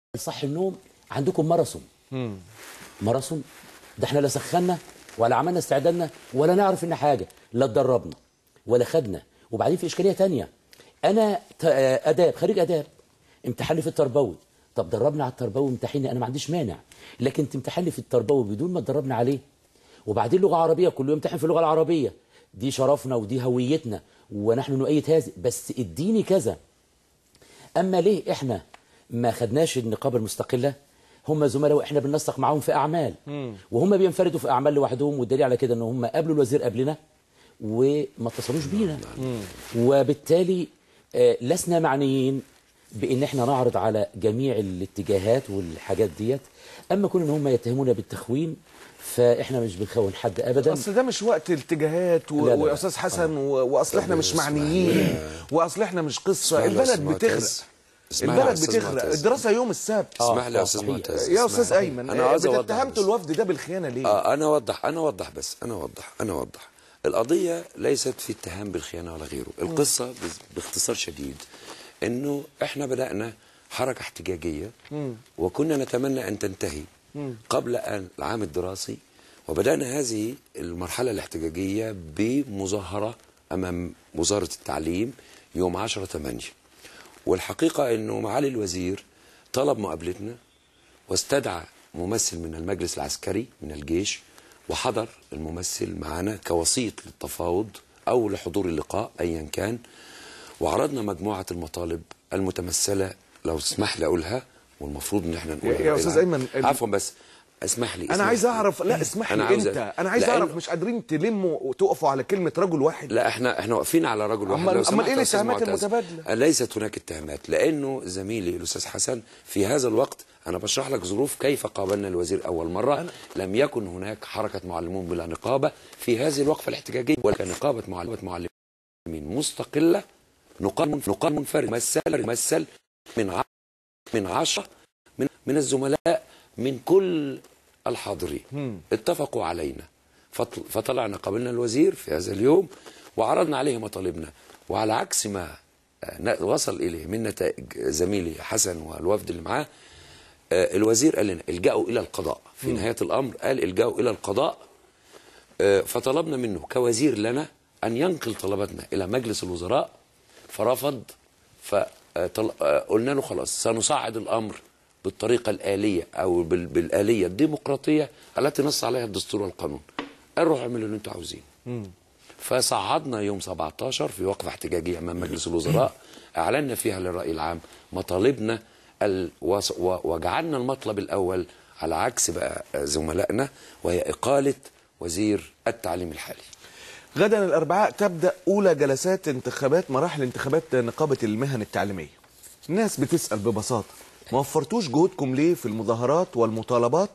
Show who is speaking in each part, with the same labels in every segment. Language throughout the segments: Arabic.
Speaker 1: صح النوم عندكم ماراثون. ماراثون ده احنا لا سخنا ولا عملنا استعدادنا ولا نعرف ان حاجه، لا اتدربنا ولا خدنا. وبعدين في اشكاليه ثانيه، انا اداب، خريج اداب، امتحان لي في التربوي. طب دربنا على التربوي امتحني، انا ما عنديش مانع، لكن تمتحن لي في التربوي بدون ما تدربنا عليه. وبعدين لغه عربيه، كل يوم امتحن في اللغه العربيه، دي شرفنا ودي هويتنا ونحن نؤيد هذا، بس اديني كذا. اما ليه احنا ما خدناش النقابه المستقله؟ هم زملاء واحنا بننسق معاهم في اعمال، وهم بينفردوا في اعمال لوحدهم، والدليل على كده ان هم قابلوا الوزير قبلنا وما اتصلوش بينا. وبالتالي لسنا معنيين بان احنا نعرض على جميع الاتجاهات والحاجات ديت. اما كون ان هم يتهمونا بالتخوين، فاحنا مش بنخون حد ابدا.
Speaker 2: اصل ده مش وقت الاتجاهات يا استاذ حسن، واصل احنا مش معنيين، واصل احنا مش قصه. البلد بتغرق، البلد بتغرق، الدراسه يوم السبت.
Speaker 3: اسمح لي يا استاذ معتز،
Speaker 2: يا استاذ ايمن،
Speaker 3: انا عايز اوضح.
Speaker 2: اتهمتوا الوفد ده بالخيانه ليه؟
Speaker 3: انا اوضح بس انا اوضح. القضيه ليست في اتهام بالخيانه ولا غيره. القصه باختصار شديد انه احنا بدانا حركه احتجاجيه وكنا نتمنى ان تنتهي قبل العام الدراسي، وبدانا هذه المرحله الاحتجاجيه بمظاهره امام وزاره التعليم يوم 10/8. والحقيقه انه معالي الوزير طلب مقابلتنا واستدعى ممثل من المجلس العسكري من الجيش، وحضر الممثل معنا كوسيط للتفاوض او لحضور اللقاء ايا كان، وعرضنا مجموعه المطالب المتمثله، لو تسمح لي اقولها، والمفروض ان احنا نقولها.
Speaker 2: يا استاذ ايمن
Speaker 3: عفوا بس اسمح لي.
Speaker 2: انا عايز اعرف. لا اسمح لي انت، انا عايز اعرف. مش قادرين تلموا وتقفوا على كلمه رجل واحد؟
Speaker 3: لا احنا واقفين على رجل واحد.
Speaker 2: امال ايه الاتهامات المتبادله؟
Speaker 3: ليست هناك اتهامات، لانه زميلي الاستاذ حسن في هذا الوقت انا بشرح لك ظروف كيف قابلنا الوزير اول مره. لم يكن هناك حركه معلمون بلا نقابه في هذه الوقفه الاحتجاجيه، ولكن نقابه معلمين مستقله، نقابه منفرده، ممثل من 10 من الزملاء من كل الحاضرين اتفقوا علينا، فطلعنا قابلنا الوزير في هذا اليوم وعرضنا عليه مطالبنا. وعلى عكس ما وصل اليه من نتائج زميلي حسن والوفد اللي معاه، الوزير قال لنا الجأوا الى القضاء. في نهايه الامر قال الجأوا الى القضاء. فطلبنا منه كوزير لنا ان ينقل طلباتنا الى مجلس الوزراء، فرفض. فقلنا له خلاص سنصعد الامر بالطريقه الآلية او بالآلية الديمقراطيه التي نص عليها الدستور والقانون. قال روحوا اعملوا اللي انتم عاوزينه. فصعدنا يوم 17 في وقفه احتجاجيه امام مجلس الوزراء، اعلنا فيها للرأي العام مطالبنا وجعلنا المطلب الاول على عكس بقى زملائنا، وهي اقاله وزير التعليم الحالي.
Speaker 2: غدا الاربعاء تبدا اولى جلسات انتخابات مراحل انتخابات نقابه المهن التعليميه. الناس بتسال ببساطه، ما وفرتوش جهودكم ليه في المظاهرات والمطالبات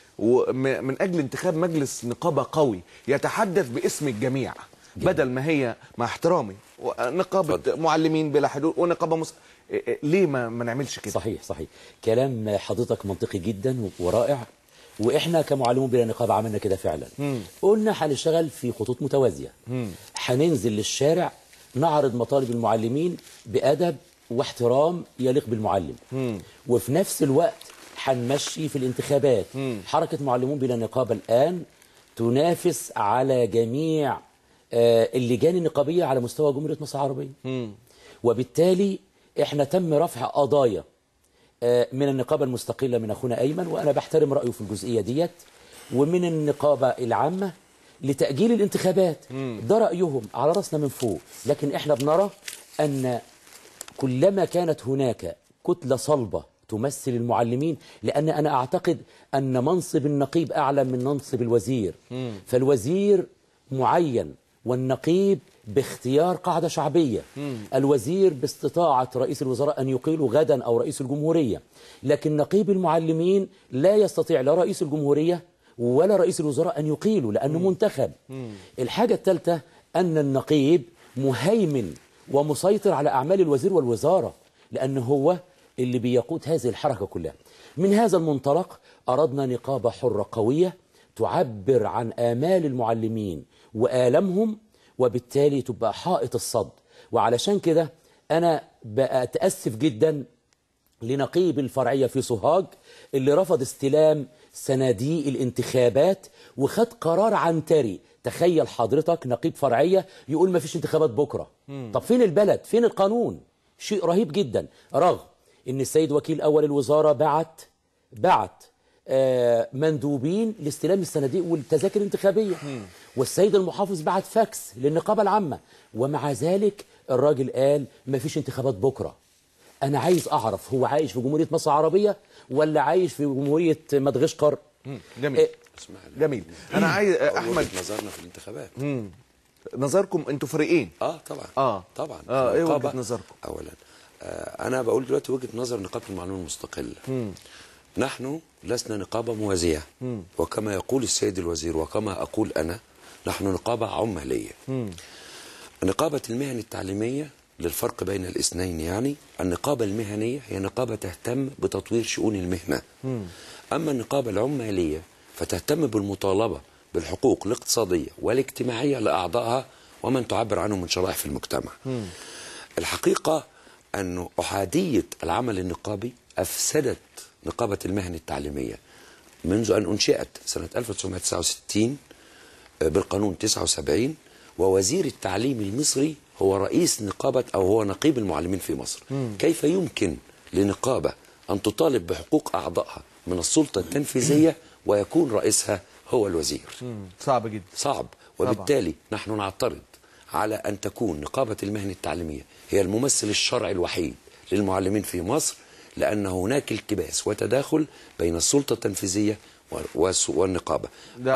Speaker 2: من اجل انتخاب مجلس نقابه قوي يتحدث باسم الجميع، بدل ما هي مع احترامي نقابه معلمين بلا حدود ونقابه ليه ما نعملش كده؟
Speaker 1: صحيح كلام حضرتك منطقي جدا ورائع، واحنا كمعلمون بلا نقابه عملنا كده فعلا. قلنا هنشتغل في خطوط متوازيه، هننزل للشارع نعرض مطالب المعلمين بادب واحترام يليق بالمعلم، وفي نفس الوقت هنمشي في الانتخابات. حركة معلمون بلا نقابة الآن تنافس على جميع اللجان النقابية على مستوى جمهورية مصر العربية. وبالتالي احنا تم رفع قضايا من النقابة المستقلة من أخونا أيمن، وأنا بحترم رأيه في الجزئية ديت، ومن النقابة العامة لتأجيل الانتخابات. ده رأيهم على رأسنا من فوق، لكن احنا بنرى أن كلما كانت هناك كتلة صلبة تمثل المعلمين، لأن أنا أعتقد أن منصب النقيب أعلى من منصب الوزير. فالوزير معين والنقيب باختيار قاعدة شعبية. الوزير باستطاعة رئيس الوزراء أن يقيله غدا أو رئيس الجمهورية، لكن نقيب المعلمين لا يستطيع لا رئيس الجمهورية ولا رئيس الوزراء أن يقيله لأنه منتخب. الحاجة الثالثة أن النقيب مهيمن ومسيطر على أعمال الوزير والوزارة، لأنه هو اللي بيقود هذه الحركة كلها. من هذا المنطلق أردنا نقابة حرة قوية تعبر عن آمال المعلمين وآلامهم، وبالتالي تبقى حائط الصد. وعلشان كده أنا بأتأسف جدا لنقيب الفرعية في سوهاج اللي رفض استلام صناديق الانتخابات وخد قرار عنتري. تخيل حضرتك نقيب فرعية يقول ما فيش انتخابات بكرة. طب فين البلد؟ فين القانون؟ شيء رهيب جدا، رغم ان السيد وكيل اول الوزارة بعت مندوبين لاستلام الصناديق والتذاكر الانتخابية، والسيد المحافظ بعت فاكس للنقابة العامة، ومع ذلك الراجل قال ما فيش انتخابات بكرة. أنا عايز أعرف هو عايش في جمهورية مصر العربية ولا عايش في جمهورية مدغشقر؟
Speaker 2: جميل. جميل. أنا عايز أحمد
Speaker 3: نظرنا في الانتخابات.
Speaker 2: نظركم أنتوا فريقين.
Speaker 3: طبعا. طبعا.
Speaker 2: إيه وجهة نظركم؟
Speaker 3: أولا أنا بقول دلوقتي وجهة نظر نقابة المعلومين المستقلة. نحن لسنا نقابة موازية، وكما يقول السيد الوزير وكما أقول أنا، نحن نقابة عمالية. نقابة المهن التعليمية للفرق بين الاثنين، يعني النقابة المهنية هي نقابة تهتم بتطوير شؤون المهنة، أما النقابة العمالية فتهتم بالمطالبة بالحقوق الاقتصادية والاجتماعية لأعضائها ومن تعبر عنهم من شرائح في المجتمع. الحقيقة أن أحادية العمل النقابي أفسدت نقابة المهن التعليمية منذ أن أنشئت سنة 1969 بالقانون 79، ووزير التعليم المصري هو رئيس نقابة أو هو نقيب المعلمين في مصر. كيف يمكن لنقابة أن تطالب بحقوق أعضائها من السلطة التنفيذية ويكون رئيسها هو الوزير؟
Speaker 2: صعب جدا.
Speaker 3: صعب. وبالتالي نحن نعترض على أن تكون نقابة المهن التعليمية هي الممثل الشرعي الوحيد للمعلمين في مصر، لأن هناك التباس وتداخل بين السلطة التنفيذية والنقابة.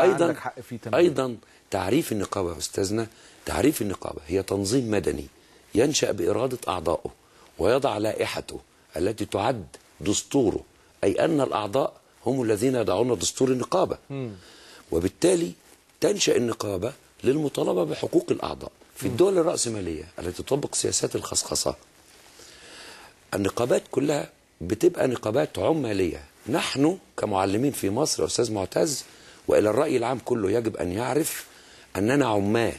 Speaker 3: أيضا تعريف النقابة أستاذنا، تعريف النقابة هي تنظيم مدني ينشأ بإرادة أعضائه ويضع لائحته التي تعد دستوره، أي أن الأعضاء هم الذين يضعون دستور النقابة. وبالتالي تنشأ النقابة للمطالبة بحقوق الأعضاء. في الدول الرأسمالية التي تطبق سياسات الخصخصة النقابات كلها بتبقى نقابات عمالية. نحن كمعلمين في مصر يا أستاذ معتز، وإلى الرأي العام كله يجب أن يعرف أننا عمال،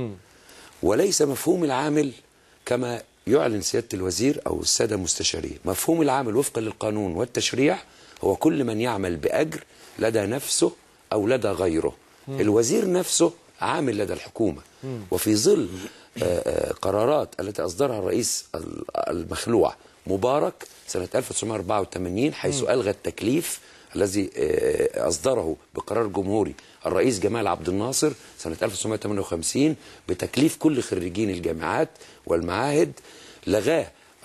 Speaker 3: وليس مفهوم العامل كما يعلن سيادة الوزير أو السادة المستشارين. مفهوم العامل وفقا للقانون والتشريع هو كل من يعمل بأجر لدى نفسه أو لدى غيره. الوزير نفسه عامل لدى الحكومة، وفي ظل قرارات التي أصدرها الرئيس المخلوع مبارك سنة 1984 حيث ألغى التكليف الذي أصدره بقرار جمهوري الرئيس جمال عبد الناصر سنة 1958 بتكليف كل خريجين الجامعات والمعاهد، لغاه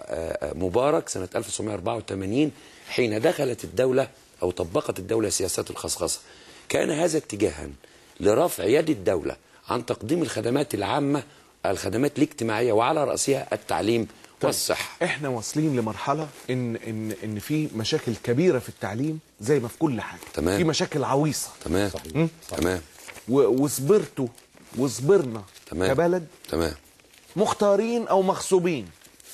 Speaker 3: مبارك سنة 1984 حين دخلت الدولة أو طبقت الدولة سياسات الخصخصة. كان هذا اتجاها لرفع يد الدولة عن تقديم الخدمات العامة، الخدمات الاجتماعية، وعلى رأسها التعليم والصحة.
Speaker 2: احنا واصلين لمرحلة ان في مشاكل كبيرة في التعليم زي ما في كل حاجة.
Speaker 3: تمام.
Speaker 2: في مشاكل عويصة.
Speaker 3: تمام. تمام.
Speaker 2: وصبرتوا وصبرنا كبلد.
Speaker 3: تمام.
Speaker 2: مختارين او مغصوبين،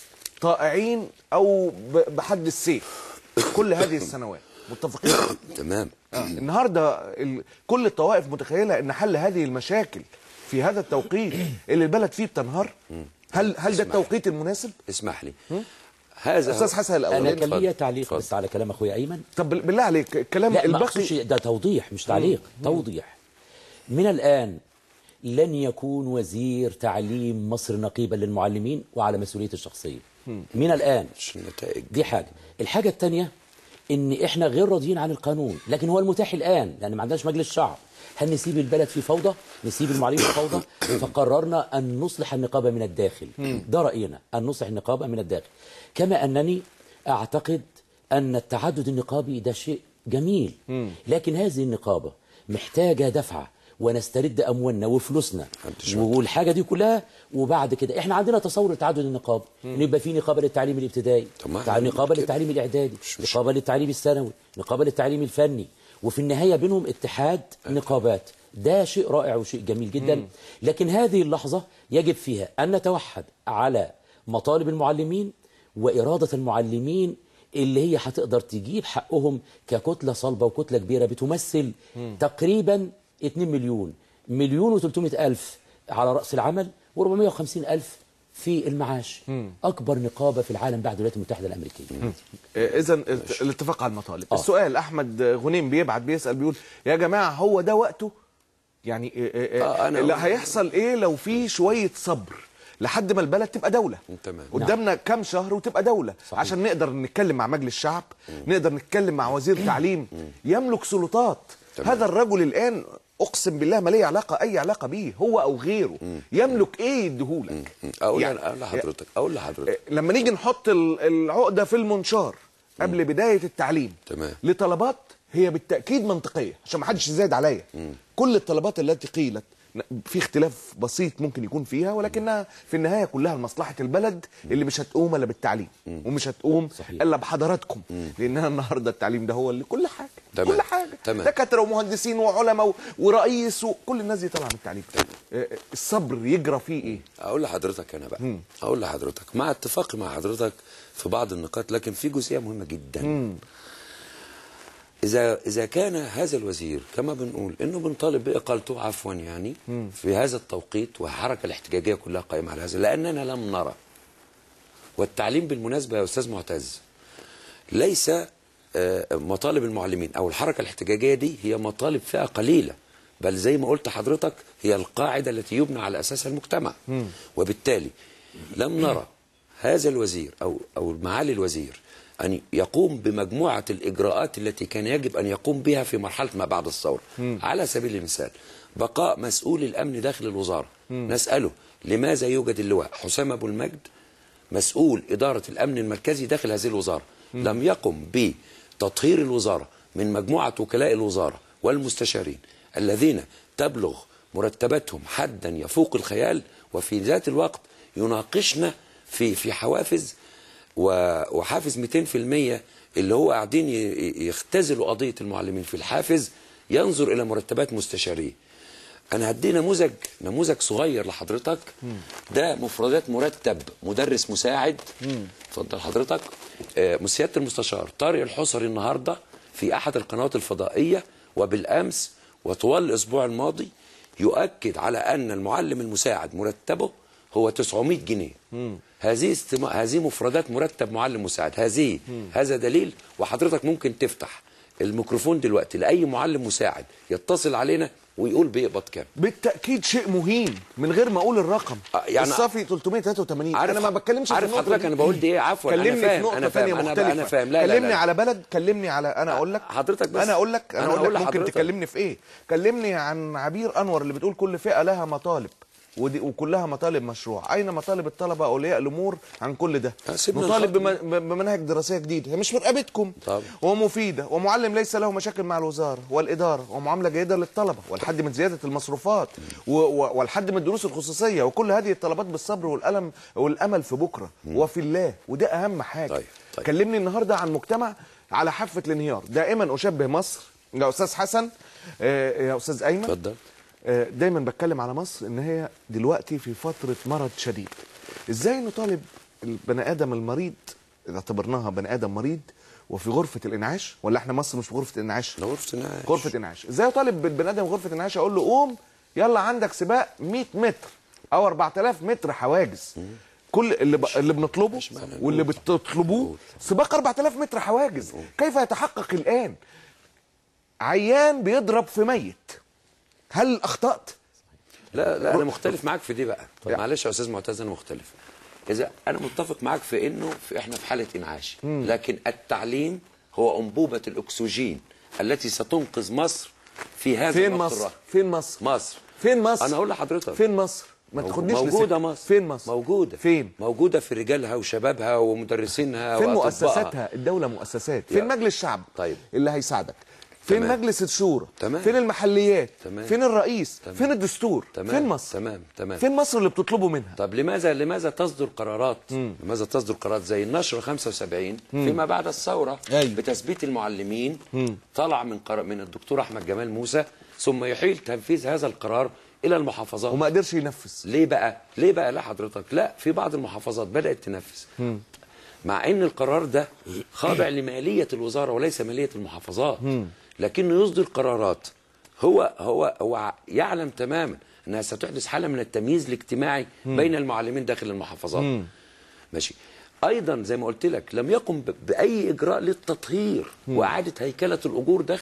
Speaker 2: طائعين او بحد السيف، كل هذه السنوات متفقين.
Speaker 3: تمام.
Speaker 2: النهارده كل الطوائف متخيله ان حل هذه المشاكل في هذا التوقيت اللي البلد فيه بتنهار. هل ده التوقيت المناسب؟
Speaker 3: اسمح لي. هذا
Speaker 2: استاذ حسن الاول.
Speaker 1: انا كان ليا تعليق بس على كلام اخويا ايمن.
Speaker 2: طب بالله عليك الكلام
Speaker 1: لا
Speaker 2: الباقي
Speaker 1: ده توضيح مش تعليق. توضيح. من الان لن يكون وزير تعليم مصر نقيبا للمعلمين وعلى مسؤوليته الشخصيه. من الان.
Speaker 3: النتائج
Speaker 1: دي حاجه. الحاجه الثانيه ان احنا غير راضيين عن القانون، لكن هو المتاح الان لان ما عندناش مجلس شعب. هل نسيب البلد في فوضى؟ نسيب المعلمين في فوضى؟ فقررنا ان نصلح النقابه من الداخل. ده راينا، ان نصلح النقابه من الداخل. كما انني اعتقد ان التعدد النقابي ده شيء جميل، لكن هذه النقابه محتاجه دفعه ونسترد اموالنا وفلوسنا والحاجه دي كلها. وبعد كده احنا عندنا تصور تعدد النقابه، ان يبقى في نقابه للتعليم الابتدائي، نقابه للتعليم الاعدادي، نقابه للتعليم الثانوي، نقابه للتعليم الفني، وفي النهايه بينهم اتحاد نقابات. ده شيء رائع وشيء جميل جدا. لكن هذه اللحظه يجب فيها ان نتوحد على مطالب المعلمين واراده المعلمين اللي هي هتقدر تجيب حقهم ككتله صلبه وكتله كبيره بتمثل تقريبا 2 مليون و300 ألف على رأس العمل و450 ألف في المعاش. اكبر نقابه في العالم بعد الولايات المتحده الامريكيه.
Speaker 2: اذا الاتفاق على المطالب. السؤال احمد غنيم بيسال بيقول يا جماعه هو ده وقته؟ يعني اللي هيحصل ايه لو في شويه صبر لحد ما البلد تبقى دوله؟
Speaker 3: تمام.
Speaker 2: قدامنا كام شهر وتبقى دوله.
Speaker 1: صحيح.
Speaker 2: عشان نقدر نتكلم مع مجلس الشعب، نقدر نتكلم مع وزير تعليم يملك سلطات.
Speaker 3: تمام.
Speaker 2: هذا الرجل الان اقسم بالله ما ليه اي علاقه بيه هو او غيره. يملك ايه يديهولك؟
Speaker 3: اقول لحضرتك
Speaker 2: لما نيجي نحط العقده في المنشار قبل بدايه التعليم
Speaker 3: تمام.
Speaker 2: لطلبات هي بالتاكيد منطقيه عشان ما حدش يزايد عليا. كل الطلبات التي قيلت في اختلاف بسيط ممكن يكون فيها، ولكنها في النهايه كلها لمصلحه البلد اللي مش هتقوم الا بالتعليم ومش هتقوم
Speaker 1: صحيح.
Speaker 2: الا بحضراتكم، لانها النهارده التعليم ده هو اللي كل حاجه.
Speaker 3: تمام.
Speaker 2: كل حاجه.
Speaker 3: تمام.
Speaker 2: دكاتره ومهندسين وعلماء ورئيس وكل الناس دي طالعه من التعليم. الصبر يجرى فيه ايه؟
Speaker 3: اقول لحضرتك انا بقى اقول لحضرتك مع اتفاقي مع حضرتك في بعض النقاط، لكن في جزئيه مهمه جدا. إذا كان هذا الوزير كما بنقول إنه بنطالب بإقالته عفوا يعني في هذا التوقيت، والحركة الاحتجاجية كلها قائمة على هذا، لأننا لم نرى. والتعليم بالمناسبة يا أستاذ معتز ليس مطالب المعلمين أو الحركة الاحتجاجية دي هي مطالب فئة قليلة، بل زي ما قلت حضرتك هي القاعدة التي يبنى على أساسها المجتمع. وبالتالي لم نرى هذا الوزير أو معالي الوزير أن يقوم بمجموعة الإجراءات التي كان يجب أن يقوم بها في مرحلة ما بعد الثورة. على سبيل المثال بقاء مسؤول الأمن داخل الوزارة. نسأله لماذا يوجد اللواء حسام أبو المجد مسؤول إدارة الأمن المركزي داخل هذه الوزارة، لم يقم بتطهير الوزارة من مجموعة وكلاء الوزارة والمستشارين الذين تبلغ مرتباتهم حدا يفوق الخيال، وفي ذات الوقت يناقشنا في حوافز وحافز 200% اللي هو قاعدين يختزلوا قضية المعلمين في الحافز ينظر إلى مرتبات مستشاريه. أنا هدي نموذج صغير لحضرتك. ده مفردات مرتب مدرس مساعد. اتفضل حضرتك. سيادة المستشار طارق الحصري النهاردة في أحد القنوات الفضائية وبالأمس وطوال الأسبوع الماضي يؤكد على أن المعلم المساعد مرتبه هو 900 جنيه. هذه مفردات مرتب معلم مساعد. هذا دليل. وحضرتك ممكن تفتح الميكروفون دلوقتي لأي معلم مساعد يتصل علينا ويقول بيقبض كام.
Speaker 2: بالتأكيد شيء مهين من غير ما اقول الرقم. يعني الصافي 383. انا ما بتكلمش
Speaker 3: عارف حضرتك انا بقول دي ايه. عفوا
Speaker 2: كلمني في نقطة ثانية مختلفة.
Speaker 3: انا فاهم. لا
Speaker 2: كلمني على بلد. كلمني على انا اقول لك
Speaker 3: حضرتك بس
Speaker 2: انا اقول لك ممكن تكلمني في ايه. كلمني عن عبير انور اللي بتقول كل فئة لها مطالب وكلها مطالب مشروع. اين مطالب الطلبه اولياء الامور عن كل ده؟ مطالب بمناهج دراسيه جديده، هي مش في رقبتكم ومفيده، ومعلم ليس له مشاكل مع الوزاره والاداره، ومعامله جيده للطلبه، والحد من زياده المصروفات والحد من الدروس الخصوصيه، وكل هذه الطلبات بالصبر والامل في بكره وفي الله، وده اهم حاجه. طيب. كلمني النهارده عن مجتمع على حافه الانهيار. دائما اشبه مصر يا استاذ حسن يا استاذ ايمن.
Speaker 3: اتفضل.
Speaker 2: دايما بتكلم على مصر ان هي دلوقتي في فتره مرض شديد. ازاي نطالب البني ادم المريض اذا اعتبرناها بني ادم مريض وفي غرفه الانعاش؟ ولا احنا مصر مش في غرفه انعاش؟ غرفه انعاش. ازاي اطالب بالبني ادم غرفه انعاش اقول له قوم يلا عندك سباق 100 متر او 4000 متر حواجز؟ كل اللي بنطلبه واللي بتطلبوه سباق 4000 متر حواجز. كيف يتحقق الان؟ عيان بيضرب في ميت. هل اخطأت؟
Speaker 3: لا انا مختلف معاك في دي بقى. معلش يا استاذ معتز انا مختلف. اذا انا متفق معاك في انه احنا في حاله انعاش، لكن التعليم هو انبوبه الاكسجين التي ستنقذ مصر في هذا الوقت الراهن.
Speaker 2: فين مصر؟
Speaker 3: فين مصر؟ انا اقول لحضرتك
Speaker 2: فين مصر؟ ما تاخدنيش
Speaker 3: موجوده مصر.
Speaker 2: فين مصر؟
Speaker 3: موجوده.
Speaker 2: فين؟
Speaker 3: موجوده في رجالها وشبابها ومدرسينها
Speaker 2: فين مؤسساتها؟ الدوله مؤسسات. فين مجلس الشعب؟
Speaker 3: طيب.
Speaker 2: اللي هيساعدك؟ فين مجلس الشورى؟
Speaker 3: تمام.
Speaker 2: فين المحليات؟
Speaker 3: تمام.
Speaker 2: فين الرئيس؟
Speaker 3: تمام.
Speaker 2: فين الدستور؟
Speaker 3: تمام.
Speaker 2: فين مصر؟
Speaker 3: تمام.
Speaker 2: فين مصر اللي بتطلبوا منها؟
Speaker 3: طب لماذا تصدر قرارات؟ لماذا تصدر قرارات زي النشر 75 فيما بعد الثوره بتثبيت المعلمين؟ طلع من الدكتور احمد جمال موسى ثم يحيل تنفيذ هذا القرار الى المحافظات
Speaker 2: وما قدرش ينفذ.
Speaker 3: ليه بقى لا حضرتك؟ لا، في بعض المحافظات بدات تنفذ مع ان القرار ده خاضع لماليه الوزاره وليس ماليه المحافظات. لكنه يصدر قرارات هو يعلم تماما انها ستحدث حاله من التمييز الاجتماعي بين المعلمين داخل المحافظات. ماشي. ايضا زي ما قلت لك لم يقم باي اجراء للتطهير واعاده هيكله الاجور داخل